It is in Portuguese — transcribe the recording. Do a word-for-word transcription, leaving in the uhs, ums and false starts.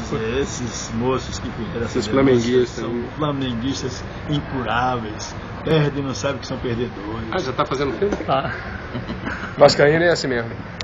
Mas esses moços que cuidam dessas Esses flamenguistas são aí. flamenguistas incuráveis, perdem e não sabem que são perdedores. Ah, já tá fazendo filme? Tá. Vascaíno é assim mesmo.